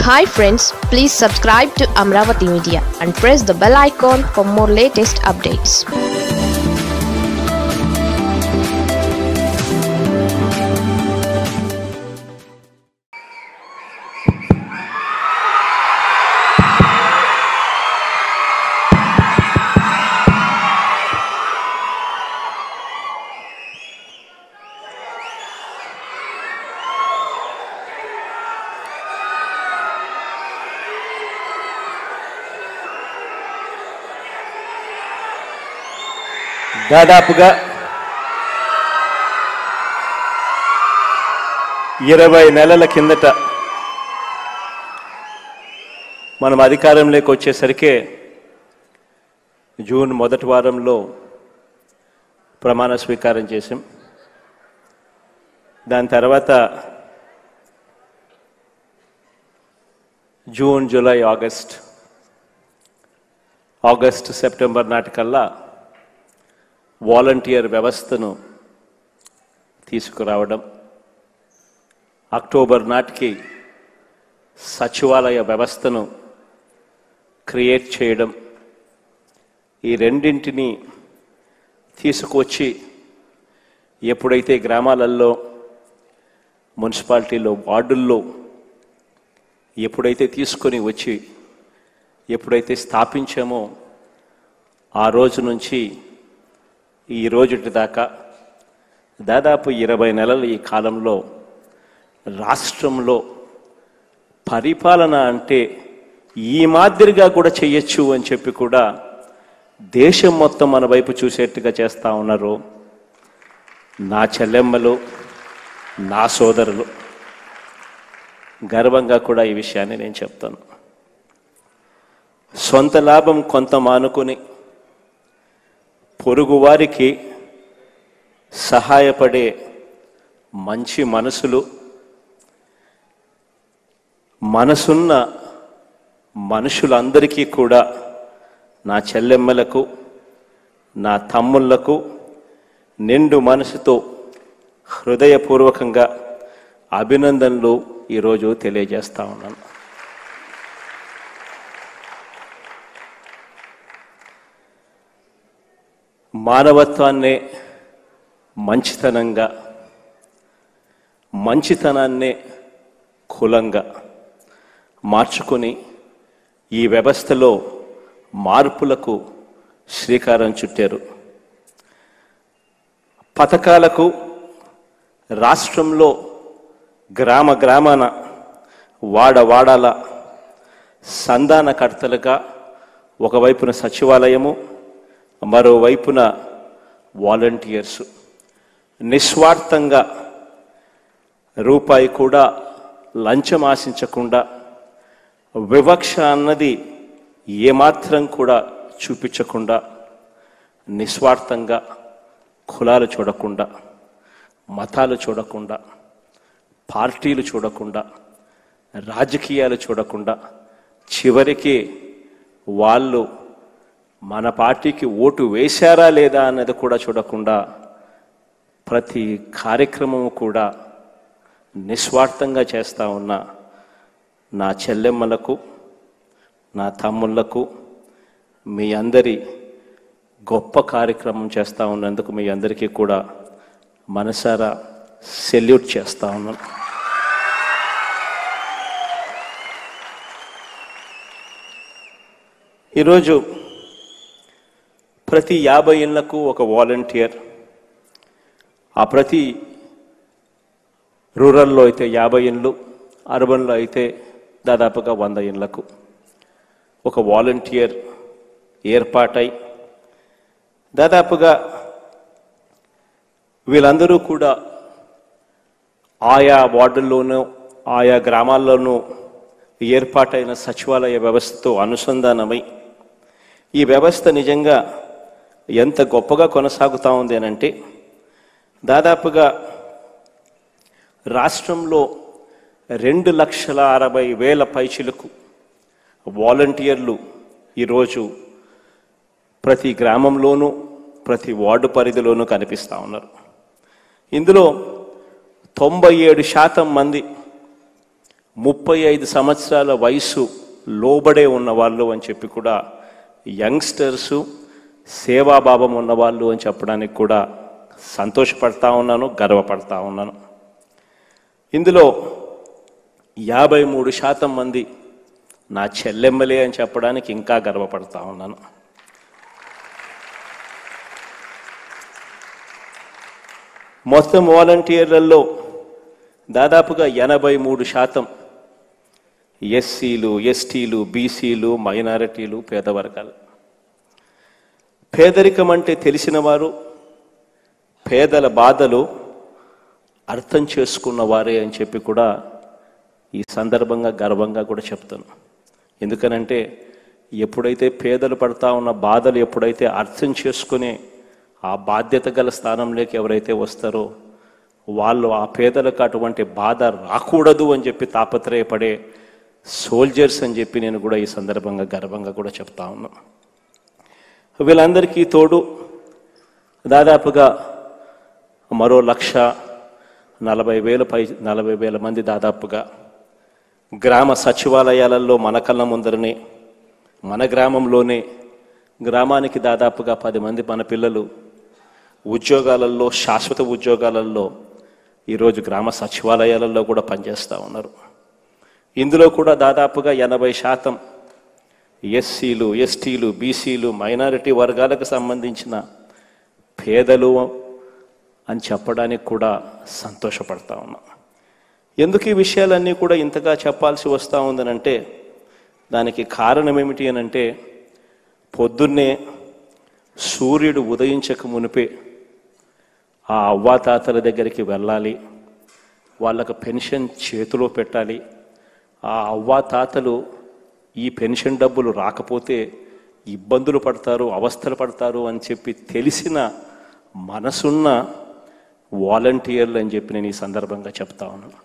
Hi friends, please subscribe to Amravati Media and press the bell icon for more latest updates. దాదాపుగా 20 నెలల కిందట మనం అధికారంలోకి వచ్చేసరికి జూన్ మొదటి వారంలో ప్రమాణ స్వీకారం చేశాం. దాని తర్వాత జూన్, జూలై, ఆగస్ట్, సెప్టెంబర్ నాటికల్లా వాలంటీర్ వ్యవస్థను తీసుకురావడం, అక్టోబర్ నాటికి సచివాలయ వ్యవస్థను క్రియేట్ చేయడం, ఈ రెండింటిని తీసుకొచ్చి ఎప్పుడైతే గ్రామాలలో, మున్సిపాలిటీలో, వార్డుల్లో ఎప్పుడైతే తీసుకొని వచ్చి ఎప్పుడైతే స్థాపించామో ఆ రోజు నుంచి ఈ రోజుటి దాకా దాదాపు 20 నెలల ఈ కాలంలో రాష్ట్రంలో పరిపాలన అంటే ఈ మాదిరిగా కూడా చేయొచ్చు అని చెప్పి కూడా దేశం మొత్తం మన వైపు చూసేట్టుగా చేస్తూ ఉన్నారు నా చెల్లెమ్మలు, నా సోదరులు. గర్వంగా కూడా ఈ విషయాన్ని నేను చెప్తాను. సొంత లాభం కొంత మానుకొని పొరుగువారికి సహాయపడే మంచి మనసున్న మనుషులందరికీ కూడా, నా చెల్లెమ్మలకు, నా తమ్ముళ్లకు నిండు మనసుతో హృదయపూర్వకంగా అభినందనలు ఈరోజు తెలియజేస్తా ఉన్నాను. మానవత్వాన్నే మంచితనాన్నే కులంగా మార్చుకొని ఈ వ్యవస్థలో మార్పులకు శ్రీకారం చుట్టారు. పథకాలకు రాష్ట్రంలో గ్రామాన వాడాల సంధానకర్తలుగా ఒకవైపున సచివాలయము, మరోవైపున వాలంటీర్సు నిస్వార్థంగా రూపాయి కూడా లంచం ఆశించకుండా, వివక్ష అన్నది ఏమాత్రం కూడా చూపించకుండా, నిస్వార్థంగా కులాలు చూడకుండా, మతాలు చూడకుండా, పార్టీలు చూడకుండా, రాజకీయాలు చూడకుండా, చివరికి వాళ్ళు మన పార్టీకి ఓటు వేశారా లేదా అన్నది కూడా చూడకుండా ప్రతి కార్యక్రమము కూడా నిస్వార్థంగా చేస్తూ ఉన్న నా చెల్లెమ్మలకు, నా తమ్ముళ్లకు మీ అందరి గొప్ప కార్యక్రమం చేస్తూ ఉన్నందుకు మీ అందరికీ కూడా మనసారా సెల్యూట్ చేస్తూ ఉన్నాను. ఈరోజు ప్రతి 50 ఇళ్లకు ఒక వాలంటీర్, ఆ ప్రతి రూరల్లో అయితే 50 ఇళ్ళు, అర్బన్లో అయితే దాదాపుగా 100 ఇళ్లకు ఒక వాలంటీర్ ఏర్పాటై దాదాపుగా వీళ్ళందరూ కూడా ఆయా వార్డుల్లోనూ, ఆయా గ్రామాల్లోనూ ఏర్పాటైన సచివాలయ వ్యవస్థతో అనుసంధానమై ఈ వ్యవస్థ నిజంగా ఎంత గొప్పగా కొనసాగుతూ ఉంది అనంటే, దాదాపుగా రాష్ట్రంలో 2,60,000 పైచిలకు వాలంటీర్లు ఈరోజు ప్రతి గ్రామంలోనూ, ప్రతి వార్డు పరిధిలోనూ కనిపిస్తూ ఉన్నారు. ఇందులో 97% మంది 35 సంవత్సరాల వయసు లోబడే ఉన్నవాళ్ళు అని చెప్పి కూడా యంగ్స్టర్సు సేవాభావం ఉన్నవాళ్ళు అని చెప్పడానికి కూడా సంతోషపడతా ఉన్నాను, గర్వపడతా ఉన్నాను. ఇందులో 53% మంది నా చెల్లెమ్మలే అని చెప్పడానికి ఇంకా గర్వపడతా ఉన్నాను. మొత్తం వాలంటీర్లలో దాదాపుగా 83% ఎస్సీలు, ఎస్టీలు, బీసీలు, మైనారిటీలు, పేద వర్గాలు. పేదరికం అంటే తెలిసిన వారు, పేదల బాధలు అర్థం చేసుకున్న వారే అని చెప్పి కూడా ఈ సందర్భంగా గర్వంగా కూడా చెప్తాను. ఎందుకనంటే ఎప్పుడైతే పేదలు పడతా ఉన్న బాధలు ఎప్పుడైతే అర్థం చేసుకుని ఆ బాధ్యత గల స్థానంలోకి ఎవరైతే వస్తారో వాళ్ళు ఆ పేదలకు అటువంటి బాధ రాకూడదు అని చెప్పి తాపత్రయపడే సోల్జర్స్ అని చెప్పి నేను కూడా ఈ సందర్భంగా గర్వంగా కూడా చెప్తా ఉన్నాను. వీళ్ళందరికీ తోడు దాదాపుగా మరో 1,40,000 మంది దాదాపుగా గ్రామ సచివాలయాలలో మన కళ్ళ ముందరనే మన గ్రామంలోనే గ్రామానికి దాదాపుగా 10 మంది మన పిల్లలు ఉద్యోగాలలో, శాశ్వత ఉద్యోగాలలో ఈరోజు గ్రామ సచివాలయాలలో కూడా పనిచేస్తూ ఉన్నారు. ఇందులో కూడా దాదాపుగా 80% ఎస్సీలు, ఎస్టీలు, బీసీలు, మైనారిటీ వర్గాలకు సంబంధించిన పేదలు అని చెప్పడానికి కూడా సంతోషపడతా ఉన్నాం. ఎందుకు ఈ విషయాలన్నీ కూడా ఇంతగా చెప్పాల్సి వస్తూ ఉందనంటే దానికి కారణం ఏమిటి అనంటే పొద్దున్నే సూర్యుడు ఉదయించక మునిపే ఆ అవ్వాతాతల దగ్గరికి వెళ్ళాలి, వాళ్ళకు పెన్షన్ చేతిలో పెట్టాలి. ఆ అవ్వాతాతలు ఈ పెన్షన్ డబ్బులు రాకపోతే ఇబ్బందులు పడతారు, అవస్థలు పడతారు అని చెప్పి తెలిసిన మనసున్న వాలంటీర్లు అని చెప్పి నేను ఈ సందర్భంగా చెప్తా ఉన్నాను.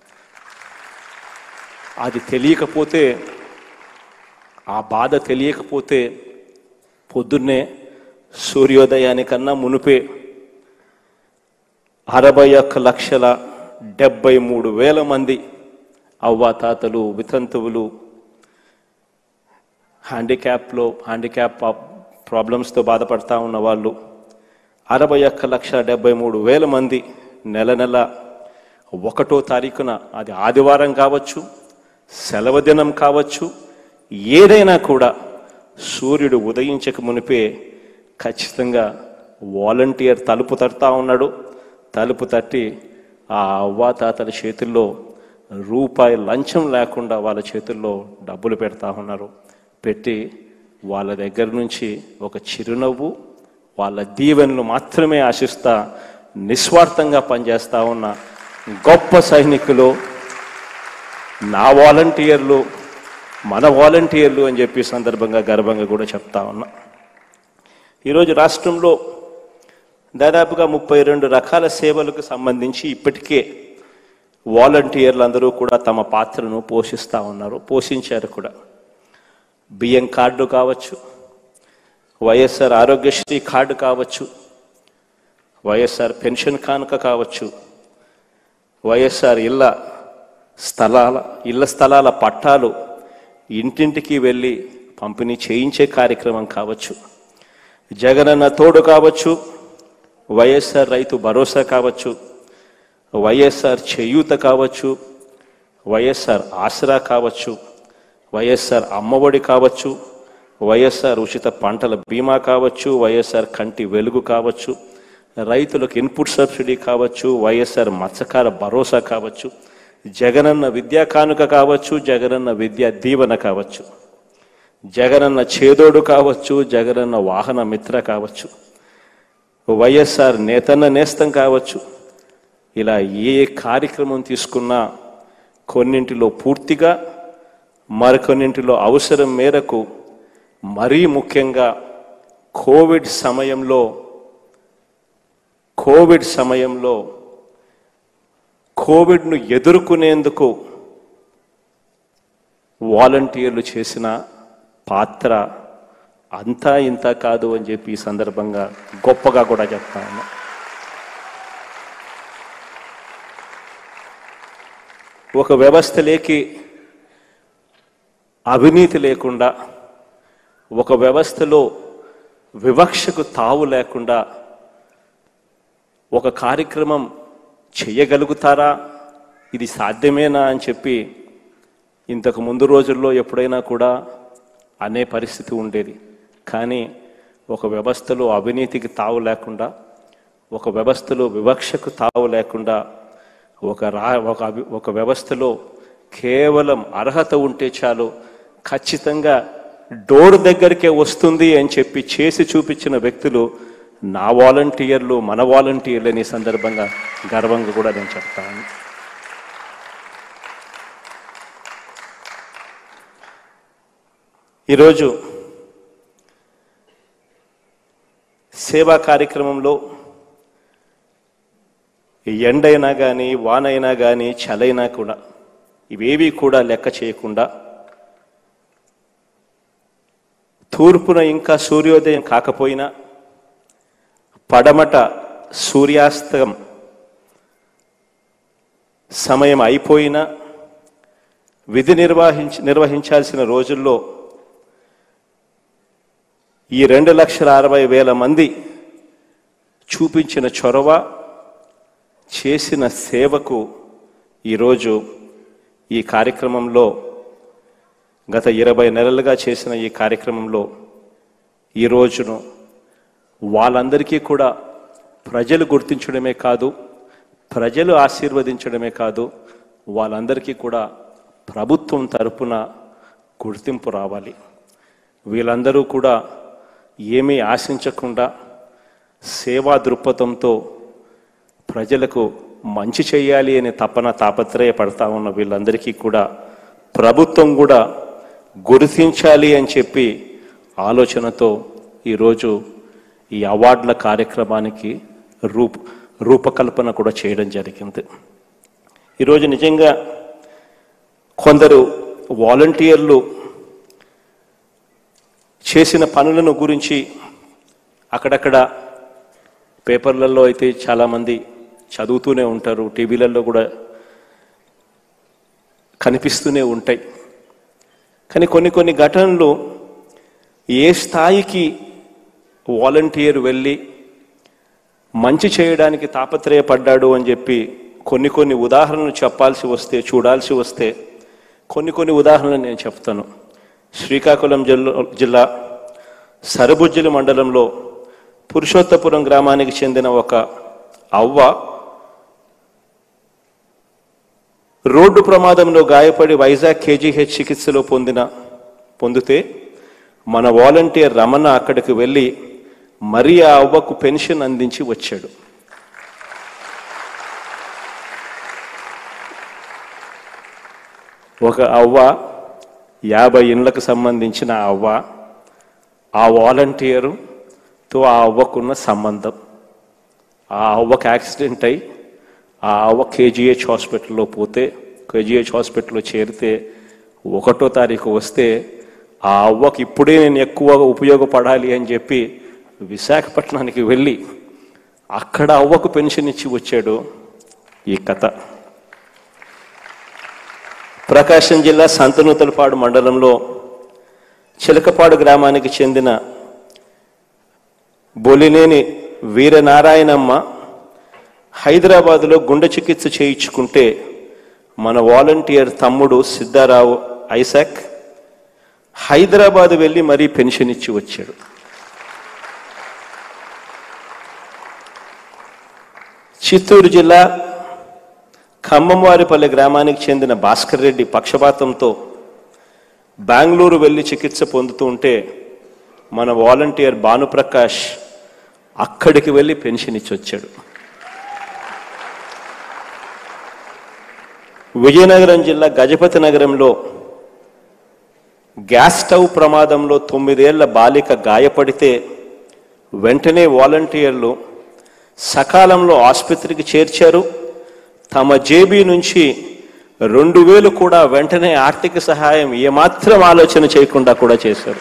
అది తెలియకపోతే, ఆ బాధ తెలియకపోతే పొద్దున్నే సూర్యోదయానికన్నా మునిపే 61,73,000 మంది అవ్వాతాతలు, వితంతువులు, హ్యాండిక్యాప్ ప్రాబ్లమ్స్తో బాధపడతా ఉన్న వాళ్ళు 61,73,000 మంది నెల 1వ తారీఖున, అది ఆదివారం కావచ్చు, సెలవు దినం కావచ్చు, ఏదైనా కూడా సూర్యుడు ఉదయించక మునిపే ఖచ్చితంగా వాలంటీర్ తలుపు తడతా ఉన్నాడు. తలుపు తట్టి ఆ అవ్వాతాతల చేతుల్లో రూపాయి లంచం లేకుండా వాళ్ళ చేతుల్లో డబ్బులు పెడతా ఉన్నారు. పెట్టి వాళ్ళ దగ్గర నుంచి ఒక చిరునవ్వు, వాళ్ళ దీవెనలు మాత్రమే ఆశిస్తా నిస్వార్థంగా పనిచేస్తూ ఉన్న గొప్ప సైనికులు నా వాలంటీర్లు, మన వాలంటీర్లు అని చెప్పి సందర్భంగా గర్వంగా కూడా చెప్తా ఉన్నా. ఈరోజు రాష్ట్రంలో దాదాపుగా 32 రకాల సేవలకు సంబంధించి ఇప్పటికే వాలంటీర్లు అందరూ కూడా తమ పాత్రను పోషిస్తూ ఉన్నారు, పోషించారు కూడా. బియ్యం కార్డు కావచ్చు, వైఎస్ఆర్ ఆరోగ్యశ్రీ కార్డు కావచ్చు, వైఎస్ఆర్ పెన్షన్ కానుక కావచ్చు, వైఎస్ఆర్ ఇళ్ల స్థలాల పట్టాలు ఇంటింటికి వెళ్ళి పంపిణీ చేయించే కార్యక్రమం కావచ్చు, జగనన్న తోడు కావచ్చు, వైఎస్ఆర్ రైతు భరోసా కావచ్చు, వైఎస్ఆర్ చేయూత కావచ్చు, వైఎస్ఆర్ ఆసరా కావచ్చు, వైఎస్ఆర్ అమ్మఒడి కావచ్చు, వైఎస్ఆర్ ఉచిత పంటల బీమా కావచ్చు, వైఎస్ఆర్ కంటి వెలుగు కావచ్చు, రైతులకు ఇన్పుట్ సబ్సిడీ కావచ్చు, వైఎస్ఆర్ మత్స్యకార భరోసా కావచ్చు, జగనన్న విద్యా కానుక కావచ్చు, జగనన్న విద్యా దీవెన కావచ్చు, జగనన్న చేదోడు కావచ్చు, జగనన్న వాహన మిత్ర కావచ్చు, వైఎస్ఆర్ నేతన్న నేస్తం కావచ్చు. ఇలా ఏ కార్యక్రమం తీసుకున్నా కొన్నింటిలో పూర్తిగా, మరికొన్నింటిలో అవసరం మేరకు, మరీ ముఖ్యంగా కోవిడ్ సమయంలో కోవిడ్ను ఎదుర్కొనేందుకు వాలంటీర్లు చేసిన పాత్ర అంతా ఇంత కాదు అని చెప్పి ఈ సందర్భంగా గొప్పగా కూడా చెప్తా ఉన్నా. ఒక వ్యవస్థలోకి అవినీతి లేకుండా, ఒక వ్యవస్థలో వివక్షకు తావు లేకుండా ఒక కార్యక్రమం చేయగలుగుతారా, ఇది సాధ్యమేనా అని చెప్పి ఇంతకు ముందు రోజుల్లో ఎప్పుడైనా కూడా అనే పరిస్థితి ఉండేది. కానీ ఒక వ్యవస్థలో అవినీతికి తావు లేకుండా, ఒక వ్యవస్థలో వివక్షకు తావు లేకుండా, ఒక వ్యవస్థలో కేవలం అర్హత ఉంటే చాలు ఖచ్చితంగా డోర్ దగ్గరికే వస్తుంది అని చెప్పి చేసి చూపించిన వ్యక్తులు నా వాలంటీర్లు, మన వాలంటీర్లు అనే సందర్భంగా గర్వంగా కూడా నేను చెప్తాను. ఈరోజు సేవా కార్యక్రమంలో ఎండైనా కానీ, వానైనా కానీ, చలైనా కూడా ఇవేవి కూడా లెక్క చేయకుండా తూర్పున ఇంకా సూర్యోదయం కాకపోయినా, పడమట సూర్యాస్తం సమయం అయిపోయినా, విధి నిర్వహించాల్సిన రోజుల్లో ఈ 2,60,000 మంది చూపించిన చొరవ, చేసిన సేవకు ఈరోజు ఈ కార్యక్రమంలో, గత 20 నెలలుగా చేసిన ఈ కార్యక్రమంలో ఈ రోజును వాళ్ళందరికీ కూడా ప్రజలు గుర్తించడమే కాదు, ప్రజలు ఆశీర్వదించడమే కాదు, వాళ్ళందరికీ కూడా ప్రభుత్వం తరపున గుర్తింపు రావాలి. వీళ్ళందరూ కూడా ఏమీ ఆశించకుండా సేవా దృక్పథంతో ప్రజలకు మంచి చేయాలి అనే తాపత్రయపడతా ఉన్న వీళ్ళందరికీ కూడా ప్రభుత్వం కూడా గుర్తించాలి అని చెప్పి ఆలోచనతో ఈరోజు ఈ అవార్డుల కార్యక్రమానికి రూపకల్పన కూడా చేయడం జరిగింది. ఈరోజు నిజంగా కొందరు వాలంటీర్లు చేసిన పనులను గురించి అక్కడక్కడ పేపర్లలో అయితే చాలామంది చదువుతూనే ఉంటారు, టీవీలలో కూడా కనిపిస్తూనే ఉంటాయి. కానీ కొన్ని ఘటనలు ఏ స్థాయికి వాలంటీర్ వెళ్ళి మంచి చేయడానికి తాపత్రయపడ్డాడు అని చెప్పి కొన్ని ఉదాహరణలు చెప్పాల్సి వస్తే, చూడాల్సి వస్తే కొన్ని ఉదాహరణలు నేను చెప్తాను. శ్రీకాకుళం జిల్లా సరబుజ్జిలి మండలంలో పురుషోత్తపురం గ్రామానికి చెందిన ఒక అవ్వ రోడ్డు ప్రమాదంలో గాయపడి వైజాగ్ కేజీహెచ్ చికిత్సలో పొందితే మన వాలంటీర్ రమణ అక్కడికి వెళ్ళి మరీ ఆ అవ్వకు పెన్షన్ అందించి వచ్చాడు. ఒక అవ్వ 50 ఇండ్లకు సంబంధించిన అవ్వ, ఆ వాలంటీరుతో ఆ అవ్వకున్న సంబంధం, ఆ అవ్వకు యాక్సిడెంట్ అయి ఆ అవ్వ కేజీహెచ్ హాస్పిటల్లో పోతే, కేజీహెచ్ హాస్పిటల్లో చేరితే 1వ తారీఖు వస్తే ఆ అవ్వకు ఇప్పుడే నేను ఎక్కువగా ఉపయోగపడాలి అని చెప్పి విశాఖపట్నానికి వెళ్ళి అక్కడ అవ్వకు పెన్షన్ ఇచ్చి వచ్చాడు. ఈ కథ ప్రకాశం జిల్లా సంతనూతలపాడు మండలంలో చిలకపాడు గ్రామానికి చెందిన బొలినేని వీరనారాయణమ్మ హైదరాబాదులో గుండె చికిత్స చేయించుకుంటే మన వాలంటీర్ తమ్ముడు సిద్ధారావు ఐసాక్ హైదరాబాద్ వెళ్ళి మరీ పెన్షన్ ఇచ్చి వచ్చాడు. చిత్తూరు జిల్లా ఖమ్మంవారిపల్లి గ్రామానికి చెందిన భాస్కర్ రెడ్డి పక్షపాతంతో బెంగళూరు వెళ్ళి చికిత్స పొందుతూ ఉంటే మన వాలంటీర్ భానుప్రకాష్ అక్కడికి వెళ్ళి పెన్షన్ ఇచ్చి వచ్చాడు. విజయనగరం జిల్లా గజపతి నగరంలో గ్యాస్ స్టవ్ ప్రమాదంలో 9 ఏళ్ల బాలిక గాయపడితే వెంటనే వాలంటీర్లు సకాలంలో ఆసుపత్రికి చేర్చారు. తమ జేబీ నుంచి 2,000 కూడా వెంటనే ఆర్థిక సహాయం ఏమాత్రం ఆలోచన చేయకుండా కూడా చేశారు.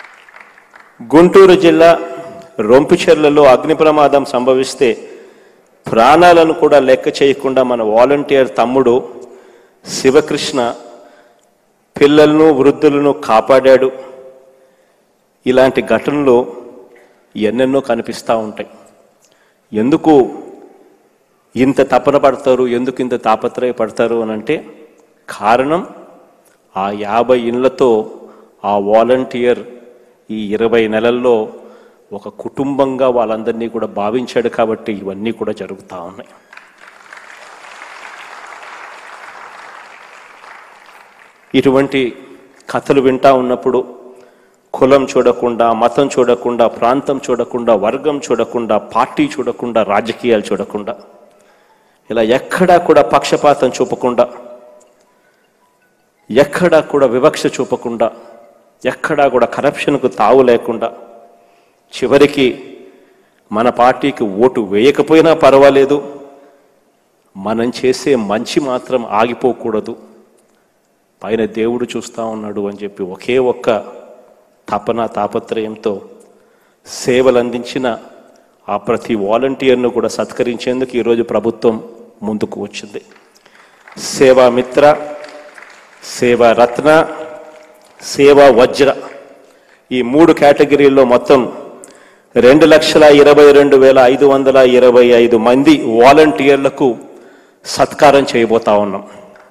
గుంటూరు జిల్లా రొంపిచెర్లలో అగ్ని ప్రమాదం సంభవిస్తే ప్రాణాలను కూడా లెక్క చేయకుండా మన వాలంటీర్ తమ్ముడు శివకృష్ణ పిల్లలను వృద్ధులను కాపాడాడు. ఇలాంటి ఘటనలు ఎన్నెన్నో కనిపిస్తూ ఉంటాయి. ఎందుకు ఇంత తపన పడతారు, ఎందుకు ఇంత తాపత్రయపడతారు అని అంటే కారణం ఆ 50 ఇళ్లతో ఆ వాలంటీర్ ఈ 20 నెలల్లో ఒక కుటుంబంగా వాళ్ళందరినీ కూడా భావించాడు కాబట్టి ఇవన్నీ కూడా జరుగుతూ ఉన్నాయి. ఇటువంటి కథలు వింటూ ఉన్నప్పుడు కులం చూడకుండా, మతం చూడకుండా, ప్రాంతం చూడకుండా, వర్గం చూడకుండా, పార్టీ చూడకుండా, రాజకీయాలు చూడకుండా, ఇలా ఎక్కడా కూడా పక్షపాతం చూపకుండా, ఎక్కడా కూడా వివక్ష చూపకుండా, ఎక్కడా కూడా కరప్షన్కు తావు లేకుండా, చివరికి మన పార్టీకి ఓటు వేయకపోయినా పర్వాలేదు, మనం చేసే మంచి మాత్రం ఆగిపోకూడదు, పైన దేవుడు చూస్తూ ఉన్నాడు అని చెప్పి ఒకే ఒక్క తపన తాపత్రయంతో సేవలు అందించిన ఆ ప్రతి వాలంటీర్ను కూడా సత్కరించేందుకు ఈరోజు ప్రభుత్వం ముందుకు వచ్చింది. సేవా మిత్ర, సేవా రత్న, సేవా వజ్ర ఈ 3 కేటగిరీల్లో మొత్తం 2,22,525 మంది వాలంటీర్లకు సత్కారం చేయబోతా ఉన్నాం.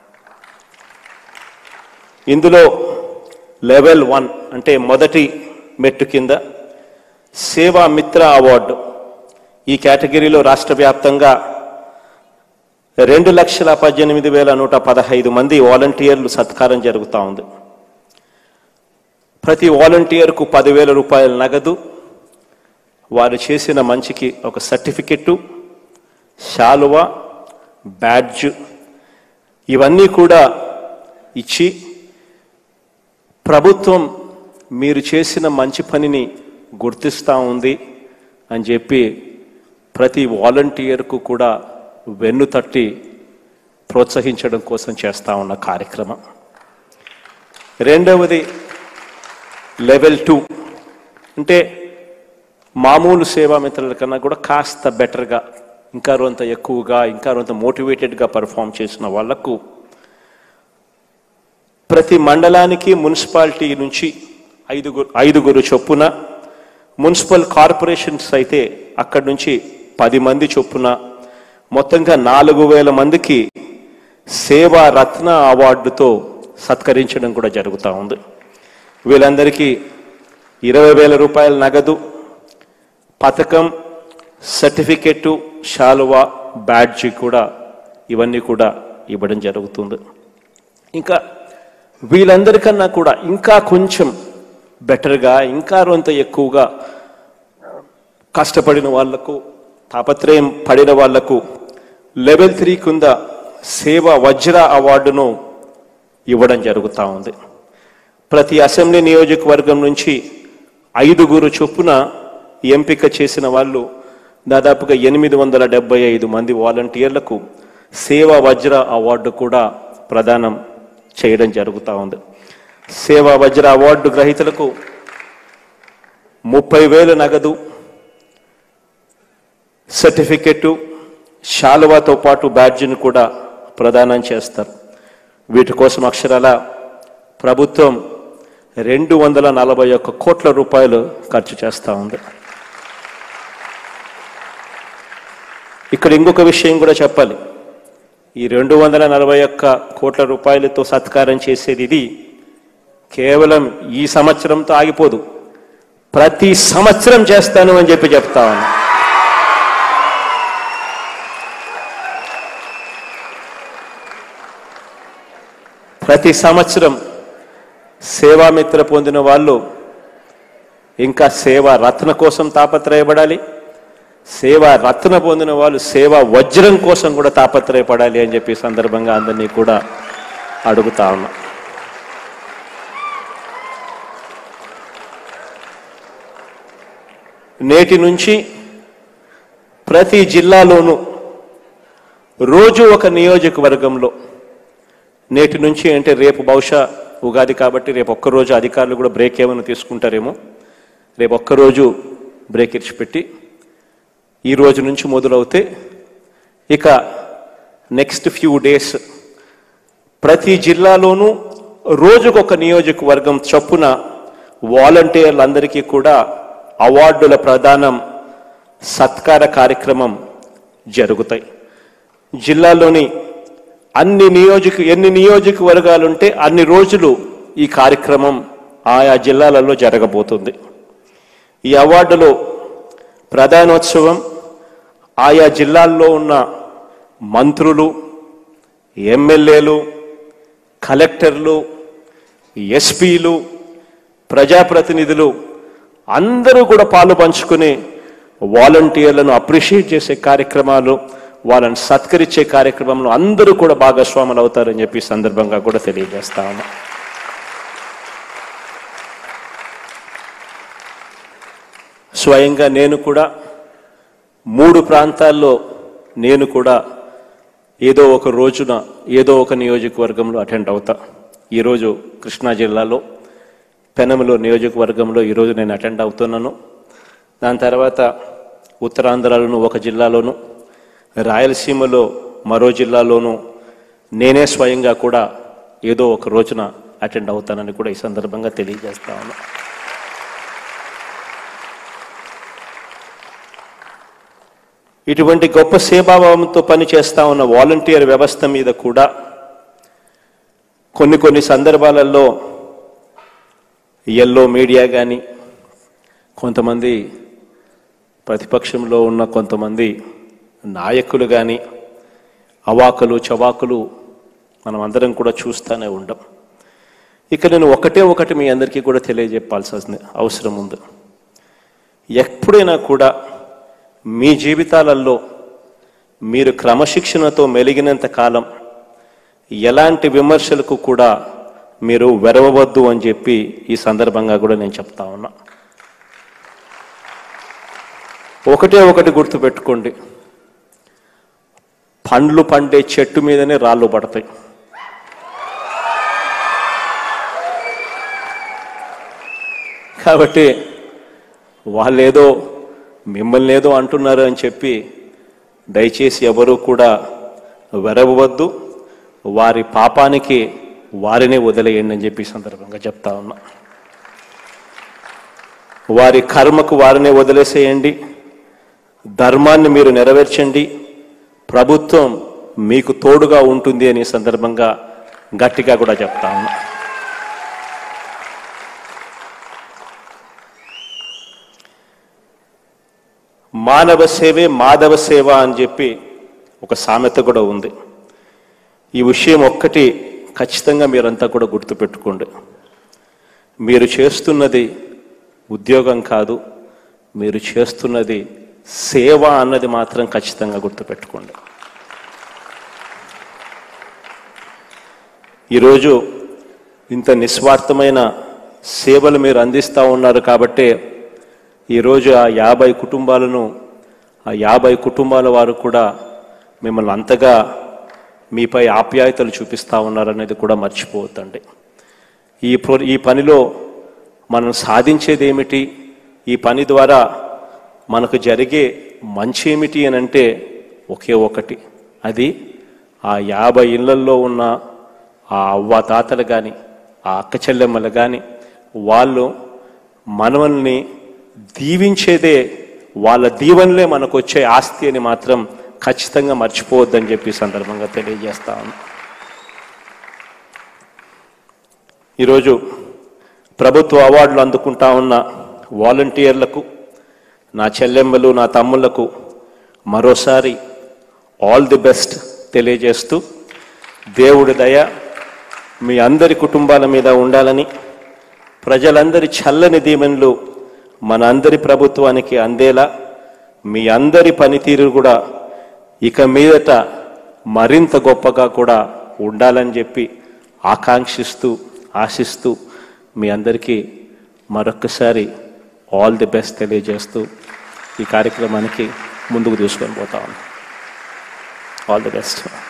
ఇందులో లెవెల్ 1 అంటే మొదటి మెట్టు కింద సేవా మిత్ర అవార్డు ఈ కేటగిరీలో రాష్ట్ర వ్యాప్తంగా 2,18,115 మంది వాలంటీర్లు సత్కారం జరుగుతూ ఉంది. ప్రతి వాలంటీర్కు 10,000 రూపాయల నగదు, వారు చేసిన మంచికి ఒక సర్టిఫికెట్టు, శాలువా, బ్యాడ్జ్ ఇవన్నీ కూడా ఇచ్చి ప్రభుత్వం మీరు చేసిన మంచి పనిని గుర్తిస్తూ ఉంది అని చెప్పి ప్రతి వాలంటీర్కు కూడా వెన్ను తట్టి ప్రోత్సహించడం కోసం చేస్తూ ఉన్న కార్యక్రమం. రెండవది లెవెల్ 2 అంటే మామూలు సేవా మిత్రుల కన్నా కూడా కాస్త బెటర్గా, ఇంకా కొంత ఎక్కువగా, ఇంకా కొంత మోటివేటెడ్గా పర్ఫామ్ చేసిన వాళ్లకు ప్రతి మండలానికి మున్సిపాలిటీ నుంచి 5 చొప్పున, మున్సిపల్ కార్పొరేషన్స్ అయితే అక్కడి నుంచి 10 మంది చొప్పున మొత్తంగా 4,000 మందికి సేవా రత్న అవార్డుతో సత్కరించడం కూడా జరుగుతూ ఉంది. వీళ్ళందరికీ 20,000 రూపాయల నగదు, పథకం, సర్టిఫికెట్టు, శాలువా, బ్యాడ్జి కూడా ఇవన్నీ కూడా ఇవ్వడం జరుగుతుంది. ఇంకా వీళ్ళందరికన్నా కూడా ఇంకా కొంచెం బెటర్గా, ఇంకా కొంత ఎక్కువగా కష్టపడిన వాళ్లకు, తాపత్రయం పడిన వాళ్లకు లెవెల్ 3 కింద సేవా వజ్ర అవార్డును ఇవ్వడం జరుగుతూ ఉంది. ప్రతి అసెంబ్లీ నియోజకవర్గం నుంచి 5 చొప్పున ఎంపిక చేసిన వాళ్ళు దాదాపుగా 875 మంది వాలంటీర్లకు సేవా వజ్ర అవార్డు కూడా ప్రదానం చేయడం జరుగుతూ ఉంది. సేవా వజ్ర అవార్డు గ్రహీతలకు 30,000 నగదు, సర్టిఫికెట్టు, శాలువాతో పాటు బ్యాడ్జిని కూడా ప్రదానం చేస్తారు. వీటి కోసం అక్షరాల ప్రభుత్వం 241 కోట్ల రూపాయలు ఖర్చు చేస్తూ ఉంది. ఇక్కడ ఇంకొక విషయం కూడా చెప్పాలి. ఈ 241 కోట్ల రూపాయలతో సత్కారం చేసేది ఇది కేవలం ఈ సంవత్సరంతో ఆగిపోదు, ప్రతి సంవత్సరం చేస్తాను అని చెప్పి చెప్తా ఉన్నా. ప్రతి సంవత్సరం సేవామిత్ర పొందిన వాళ్ళు ఇంకా సేవా రత్న కోసం తాపత్రయపడాలి, సేవా రత్న పొందిన వాళ్ళు సేవా వజ్రం కోసం కూడా తాపత్రయపడాలి అని చెప్పి సందర్భంగా అందరినీ కూడా అడుగుతా ఉన్నా. నేటి నుంచి ప్రతి జిల్లాలోనూ రోజు ఒక నియోజకవర్గంలో, నేటి నుంచి అంటే రేపు బహుశా ఉగాది కాబట్టి రేపు ఒక్కరోజు అధికారులు కూడా బ్రేక్ ఏమైనా తీసుకుంటారేమో, రేపు ఒక్కరోజు బ్రేక్ ఇచ్చిపెట్టి ఈ రోజు నుంచి మొదలవుతే ఇక నెక్స్ట్ ఫ్యూ డేస్ ప్రతి జిల్లాలోనూ రోజుకొక నియోజకవర్గం చొప్పున వాలంటీర్లందరికీ కూడా అవార్డుల ప్రదానం సత్కార కార్యక్రమం జరుగుతాయి. జిల్లాలోని ఎన్ని నియోజకవర్గాలుంటే అన్ని రోజులు ఈ కార్యక్రమం ఆయా జిల్లాలలో జరగబోతుంది. ఈ అవార్డులో ప్రధానోత్సవం ఆయా జిల్లాల్లో ఉన్న మంత్రులు, ఎమ్మెల్యేలు, కలెక్టర్లు, ఎస్పీలు, ప్రజాప్రతినిధులు అందరూ కూడా పాలు పంచుకుని వాలంటీర్లను అప్రిషియేట్ చేసే కార్యక్రమాలు, వాళ్ళని సత్కరించే కార్యక్రమంలో అందరూ కూడా భాగస్వాములు అవుతారని చెప్పి సందర్భంగా కూడా తెలియజేస్తాము. స్వయంగా నేను కూడా 3 ప్రాంతాల్లో నేను కూడా ఏదో ఒక రోజున ఏదో ఒక నియోజకవర్గంలో అటెండ్ అవుతా. ఈరోజు కృష్ణా జిల్లాలో పెనమలో నియోజకవర్గంలో ఈరోజు నేను అటెండ్ అవుతున్నాను. దాని తర్వాత ఉత్తరాంధ్రలోను ఒక జిల్లాలోను, రాయలసీమలో మరో జిల్లాలోను నేనే స్వయంగా కూడా ఏదో ఒక రోజున అటెండ్ అవుతానని కూడా ఈ సందర్భంగా తెలియజేస్తా ఉన్నా. ఇటువంటి గొప్ప సేవాభావంతో పనిచేస్తా ఉన్న వాలంటీర్ వ్యవస్థ మీద కూడా కొన్ని సందర్భాలలో ఎల్లో మీడియా కానీ, కొంతమంది ప్రతిపక్షంలో ఉన్న కొంతమంది నాయకులు కానీ అవాకులు చవాకులు మనం అందరం కూడా చూస్తూనే ఉంటాం. ఇక నేను ఒకటి మీ అందరికీ కూడా తెలియజెప్పాల్సిన అవసరం ఉంది. ఎప్పుడైనా కూడా మీ జీవితాలలో మీరు క్రమశిక్షణతో మెలిగినంత కాలం ఎలాంటి విమర్శలకు కూడా మీరు వెరవవద్దు అని చెప్పి ఈ సందర్భంగా కూడా నేను చెప్తా ఉన్నా. ఒకటి గుర్తుపెట్టుకోండి, పండ్లు పండే చెట్టు మీదనే రాళ్ళు పడతాయి. కాబట్టి వాళ్ళేదో మిమ్మల్ని ఏదో అంటున్నారు అని చెప్పి దయచేసి ఎవరూ కూడా వెరవవద్దు. వారి పాపానికి వారినే వదిలేయండి అని చెప్పి సందర్భంగా చెప్తా ఉన్నా. వారి కర్మకు వారినే వదిలేసేయండి, ధర్మాన్ని మీరు నెరవేర్చండి, ప్రభుత్వం మీకు తోడుగా ఉంటుంది అనే సందర్భంగా గట్టిగా కూడా చెప్తా ఉన్నా. మానవ సేవే మాధవ సేవ అని చెప్పి ఒక సామెత కూడా ఉంది. ఈ విషయం ఒక్కటి ఖచ్చితంగా మీరంతా కూడా గుర్తుపెట్టుకోండి. మీరు చేస్తున్నది ఉద్యోగం కాదు, మీరు చేస్తున్నది సేవ అన్నది మాత్రం ఖచ్చితంగా గుర్తుపెట్టుకోండి. ఈరోజు ఇంత నిస్వార్థమైన సేవలు మీరు అందిస్తూ ఉన్నారు కాబట్టి ఈరోజు ఆ 50 కుటుంబాలను, ఆ 50 కుటుంబాల వారు కూడా మిమ్మల్ని అంతగా మీపై ఆప్యాయతలు చూపిస్తూ ఉన్నారనేది కూడా మర్చిపోవద్దండి. ఈ పనిలో మనం సాధించేది ఏమిటి, ఈ పని ద్వారా మనకు జరిగే మంచి ఏమిటి అని అంటే ఒకే ఒకటి, అది ఆ 50 ఇళ్లల్లో ఉన్న ఆ అవ్వ తాతలు కానీ, ఆ అక్క చెల్లెమ్మలు కానీ, వాళ్ళు మనల్ని దీవించేదే, వాళ్ళ దీవెనలే మనకు వచ్చే ఆస్తి అని మాత్రం ఖచ్చితంగా మర్చిపోవద్దని చెప్పి సందర్భంగా తెలియజేస్తా ఉన్నా. ఈరోజు ప్రభుత్వ అవార్డులు అందుకుంటా ఉన్న వాలంటీర్లకు, నా చెల్లెమ్మలు, నా తమ్ముళ్లకు మరోసారి ఆల్ ది బెస్ట్ తెలియజేస్తూ, దేవుడి దయ మీ అందరి కుటుంబాల మీద ఉండాలని, ప్రజలందరి చల్లని దీవెనలు మన అందరి ప్రభుత్వానికి అందేలా, మీ అందరి పనితీరు కూడా ఇక మీదట మరింత గొప్పగా కూడా ఉండాలని చెప్పి ఆకాంక్షిస్తూ, ఆశిస్తూ మీ అందరికీ మరొక్కసారి ఆల్ ది బెస్ట్ తెలియజేస్తూ ఈ కార్యక్రమానికి ముందుకు తీసుకొని పోతా ఉన్నాం. All the best.